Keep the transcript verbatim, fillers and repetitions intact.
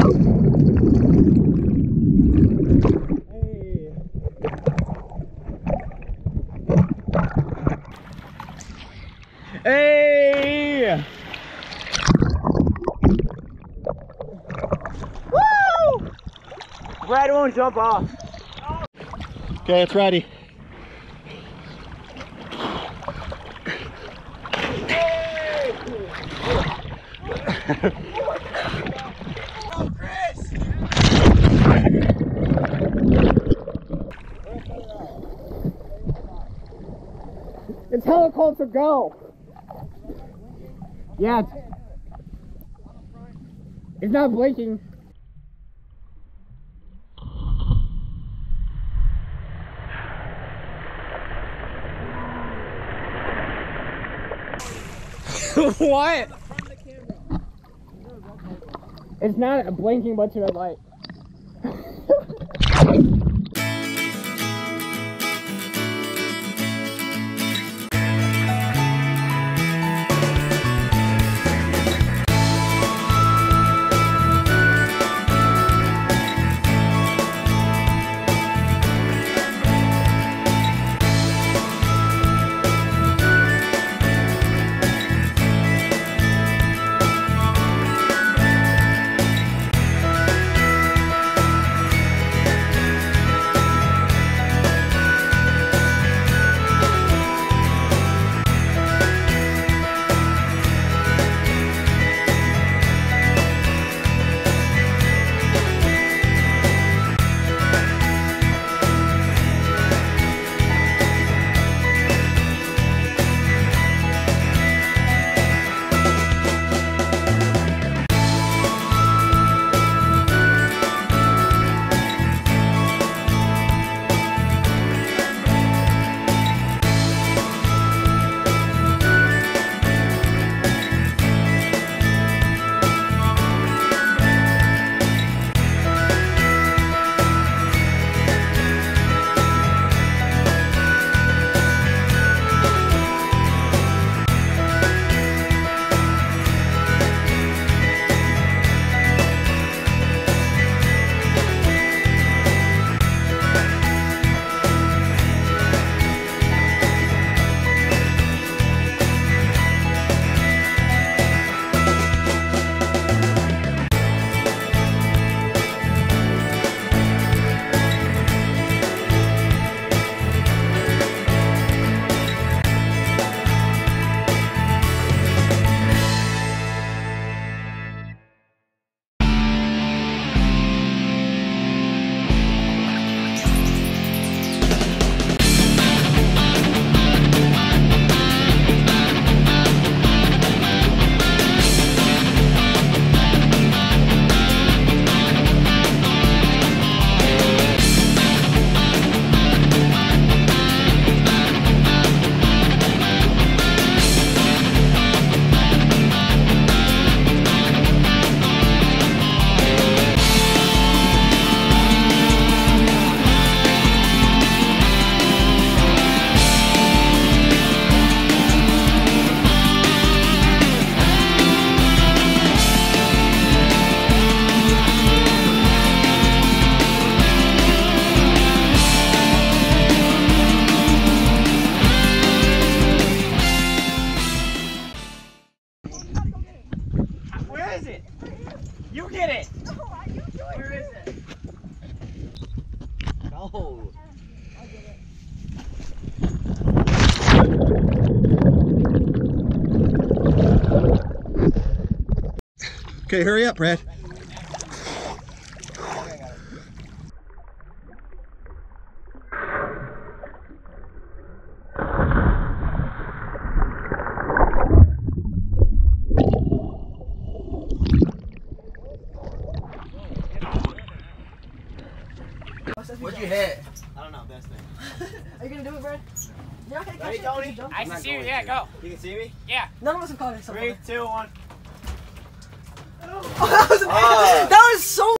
Hey! Woo! Brad won't jump off. Okay, it's ready. Go, Chris! It's hella cold, so go! Yeah, it's, it's not blinking. What? It's not a blinking but to a light. You get it! No, I, you do it. Where is it? No. I'll get it. Okay, hurry up, Brad. What'd you hit? I don't know, best thing. Are you gonna do it, Brad? You're not gonna catch Ready, it? Tony? Can you jump? I can see you, yeah, go. You can see me? Yeah. None of us have caught it so far. Three, two, one. Oh, that was, Ah. that was so